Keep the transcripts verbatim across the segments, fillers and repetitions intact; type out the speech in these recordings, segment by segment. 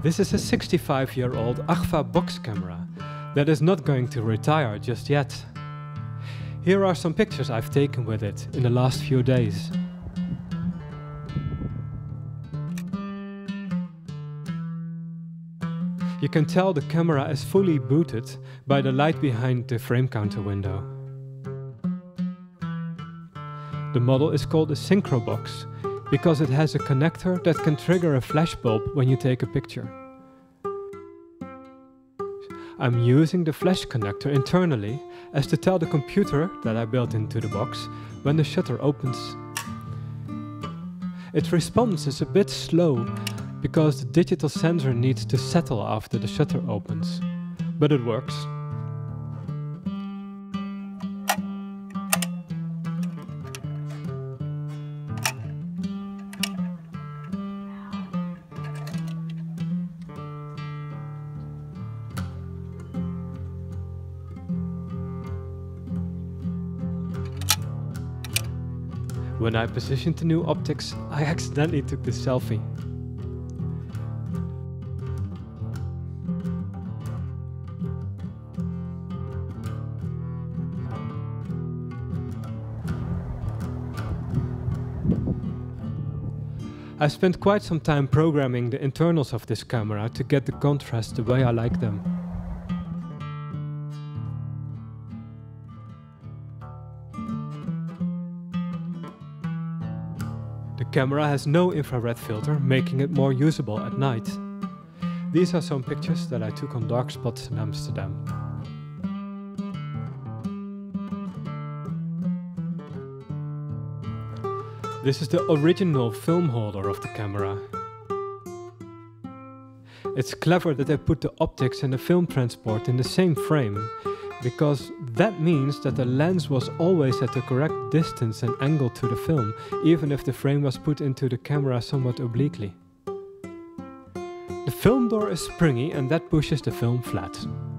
This is a sixty-five-year-old Agfa box camera that is not going to retire just yet. Here are some pictures I've taken with it in the last few days. You can tell the camera is fully booted by the light behind the frame counter window. The model is called a Synchrobox because it has a connector that can trigger a flash bulb when you take a picture. I'm using the flash connector internally as to tell the computer that I built into the box when the shutter opens. Its response is a bit slow because the digital sensor needs to settle after the shutter opens, but it works. When I positioned the new optics, I accidentally took this selfie. I spent quite some time programming the internals of this camera to get the contrast the way I like them. The camera has no infrared filter, making it more usable at night. These are some pictures that I took on dark spots in Amsterdam. This is the original film holder of the camera. It's clever that they put the optics and the film transport in the same frame, because that means that the lens was always at the correct distance and angle to the film, even if the frame was put into the camera somewhat obliquely. The film door is springy and that pushes the film flat.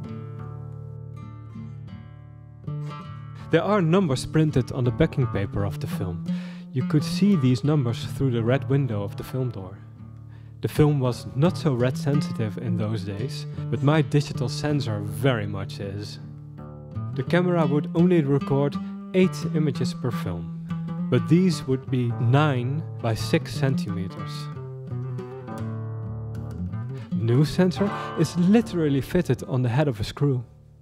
There are numbers printed on the backing paper of the film. You could see these numbers through the red window of the film door. The film was not so red sensitive in those days, but my digital sensor very much is. The camera would only record eight images per film, but these would be nine by six centimeters. The new sensor is literally fitted on the head of a screw.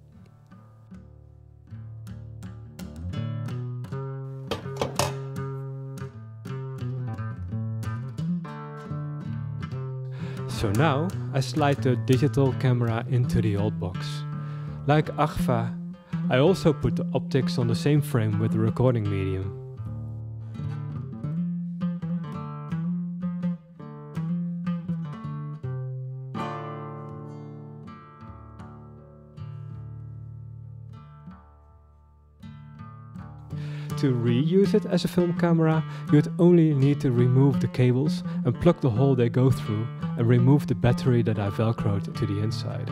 So now I slide the digital camera into the old box. Like Agfa, I also put the optics on the same frame with the recording medium. To reuse it as a film camera, you'd only need to remove the cables and plug the hole they go through and remove the battery that I velcroed to the inside.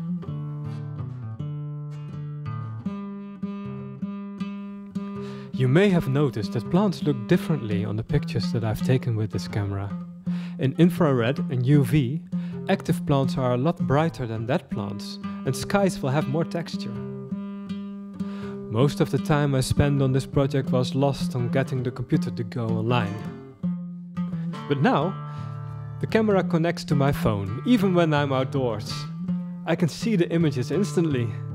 You may have noticed that plants look differently on the pictures that I've taken with this camera. In infrared and U V, active plants are a lot brighter than dead plants, and skies will have more texture. Most of the time I spent on this project was lost on getting the computer to go online. But now, the camera connects to my phone, even when I'm outdoors. I can see the images instantly.